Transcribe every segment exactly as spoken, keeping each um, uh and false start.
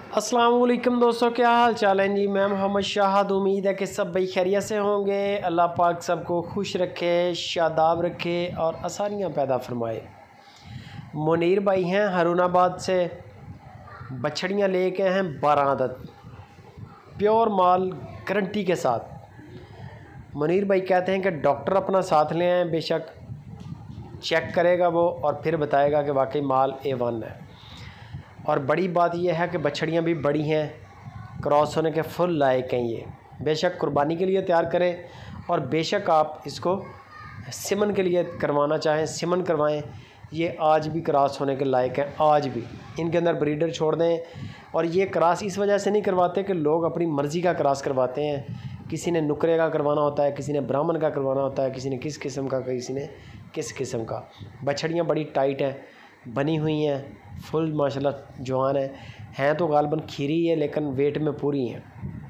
अस्सलाम वालेकुम दोस्तों, क्या हाल चाल है जी। मैं मोहम्मद शाहद। उम्मीद है कि सब भाई खैरियत से होंगे। अल्लाह पाक सबको खुश रखे, शादाब रखे और आसानियाँ पैदा फरमाए। मुनीर भाई हैं हारूनाबाद से, बछड़ियाँ लेके हैं बारह आदत, प्योर माल गारंटी के साथ। मुनीर भाई कहते हैं कि डॉक्टर अपना साथ ले आएँ, बेशक चेक करेगा वो और फिर बताएगा कि वाकई माल ए वन है। और बड़ी बात यह है कि बछड़ियाँ भी बड़ी हैं, क्रॉस होने के फुल लायक हैं ये। बेशक कुर्बानी के लिए तैयार करें और बेशक आप इसको सिमन के लिए करवाना चाहें सिमन करवाएं। ये आज भी क्रॉस होने के लायक हैं, आज भी। इनके अंदर ब्रीडर छोड़ दें। और ये क्रॉस इस वजह से नहीं करवाते कि लोग अपनी मर्ज़ी का क्रॉस करवाते हैं। किसी ने नुकरे का करवाना होता है, किसी ने ब्राह्मण का करवाना होता है, किसी ने किस किस्म का, किसी ने किस किस्म का। बछड़ियाँ बड़ी टाइट हैं, बनी हुई हैं, फुल माशाल्लाह जवान है हैं तो गालबन खीरी है लेकिन वेट में पूरी हैं।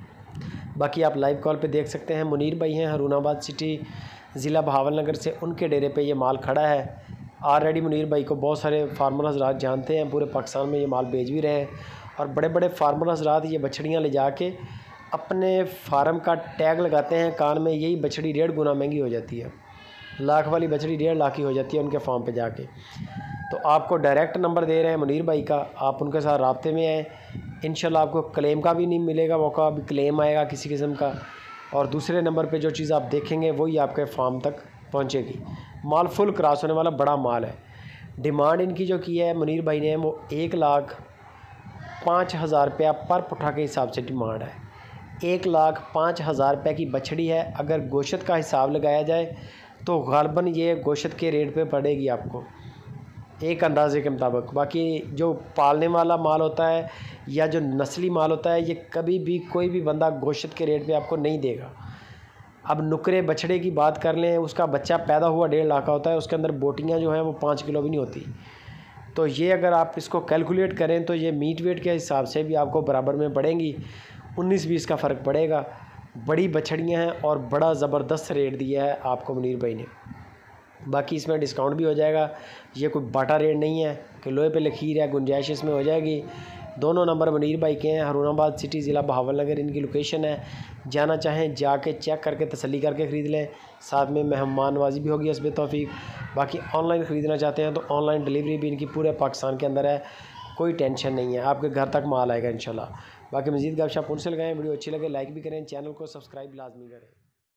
बाकी आप लाइव कॉल पे देख सकते हैं। मुनीर भाई हैं हारूनाबाद सिटी, ज़िला बहावलनगर से। उनके डेरे पे ये माल खड़ा है। ऑलरेडी मुनीर भाई को बहुत सारे फार्मर हज़रात जानते हैं, पूरे पाकिस्तान में ये माल भेज भी रहे हैं। और बड़े बड़े फार्मर हज़रात ये बछड़ियाँ ले जाके अपने फार्म का टैग लगाते हैं कान में। यही बछड़ी डेढ़ गुना महंगी हो जाती है, लाख वाली बछड़ी डेढ़ लाख की हो जाती है उनके फार्म पे जाके। तो आपको डायरेक्ट नंबर दे रहे हैं मुनीर भाई का, आप उनके साथ राब्ते में आएँ। इंशाल्लाह आपको क्लेम का भी नहीं मिलेगा मौका, अभी क्लेम आएगा किसी किस्म का। और दूसरे नंबर पे जो चीज़ आप देखेंगे वही आपके फार्म तक पहुंचेगी। माल फुल क्रॉस होने वाला बड़ा माल है। डिमांड इनकी जो की है मुनीर भाई ने, वो एक लाख पाँच हज़ार रुपया पर पुठा के हिसाब से डिमांड है। एक लाख पाँच हज़ार रुपये की बछड़ी है। अगर गोश्त का हिसाब लगाया जाए तो गालबन ये गोश्त के रेट पे पड़ेगी आपको एक अंदाजे के मुताबिक। बाकी जो पालने वाला माल होता है या जो नस्ली माल होता है, ये कभी भी कोई भी बंदा गोश्त के रेट पे आपको नहीं देगा। अब नुकरे बछड़े की बात कर लें, उसका बच्चा पैदा हुआ डेढ़ लाख का होता है, उसके अंदर बोटियाँ जो हैं वो पाँच किलो भी नहीं होती। तो ये अगर आप इसको कैलकुलेट करें तो ये मीट वेट के हिसाब से भी आपको बराबर में पड़ेंगी, उन्नीस बीस का फ़र्क पड़ेगा। बड़ी बछड़ियाँ हैं और बड़ा ज़बरदस्त रेट दिया है आपको मुनीर भाई ने। बाकी इसमें डिस्काउंट भी हो जाएगा। ये कोई बाटा रेट नहीं है कि लोहे पे लकीर है, गुंजाइश इसमें हो जाएगी। दोनों नंबर मुनीर भाई के हैं, हारूनाबाद सिटी, ज़िला बहावलनगर इनकी लोकेशन है। जाना चाहें जाके चेक करके तसल्ली करके ख़रीद लें, साथ में मेहमान नवाजी भी होगी हस्बे तौफीक। बाकी ऑनलाइन ख़रीदना चाहते हैं तो ऑनलाइन डिलीवरी भी इनकी पूरे पाकिस्तान के अंदर है, कोई टेंशन नहीं है, आपके घर तक माल आएगा इंशाल्लाह। बाकी मज़ीद गपशप उनसे लगाएँ। वीडियो अच्छी लगे लाइक भी करें, चैनल को सब्सक्राइब लाजमी करें।